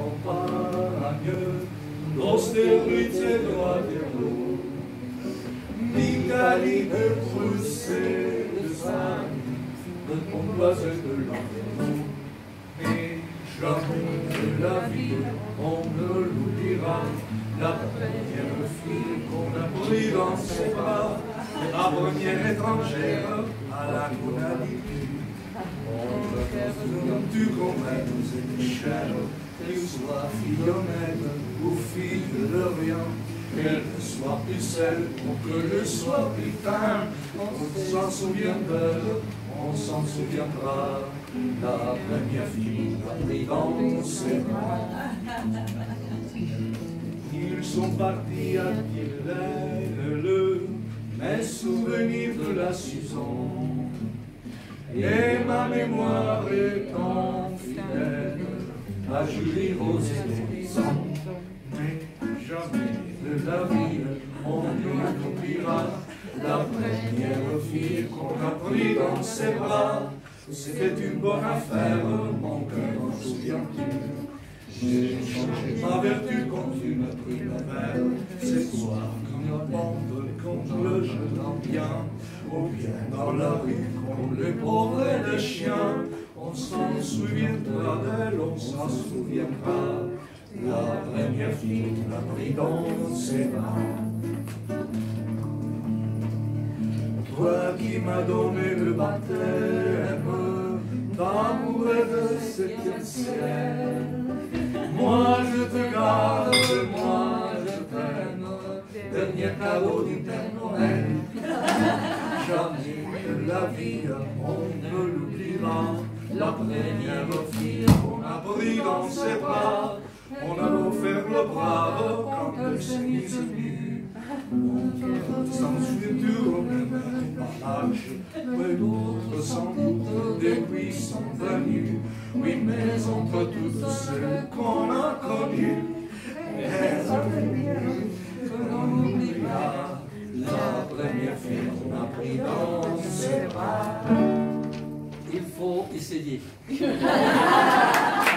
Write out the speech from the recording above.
campagne, l'austérité de Waterloo, d'Italie, de Prusse et d'Espagne, de Pontoise de l'Environ. Mais jamais de la vie, on ne l'oubliera, la première fille qu'on a pris dans ses bras, la première étrangère à la monalité. Tu comprends, c'est cher, qu'elle soit fille honnête ou fille de rien, qu'elle soit pucelle ou que le soit putain, on s'en souvient d'elle, on s'en souviendra. La première fille a pris dans ses bras. Ils sont partis à Tillel, mes souvenirs de la Susan. Et ma mémoire étant fidèle à Julie Rose et Horizon. Mais jamais de la vie on ne l'oubliera, la première fille qu'on a pris dans ses bras. C'était une bonne affaire, mon cœur, en souviens-tu? J'ai changé ma vertu contre une primavère. C'est toi qui me bande contre le jeu d'ambiance, ou bien dans la rue contre les pauvres et les chiens. On s'en souviendra d'elle, on s'en souviendra. La première fille l'a pris dans ses bras. Toi qui m'as donné le baptême d'amour et de septième ciel, moi je te garde, moi je t'aime, dernier cadeau du Père Noël. Jamais de la vie on ne l'oubliera, la première fille qu'on a pris dans ses bras. On a beau faire le brave quand elle s'est mise nue, mon cœur sans futur au même âge, mais d'autres sans doute depuis sont venus. Oui, mais entre toutes celles qu'on a connues, elles ont venu que l'on oubliera, la première fille qu'on a pris dans ses bras. Il faut essayer.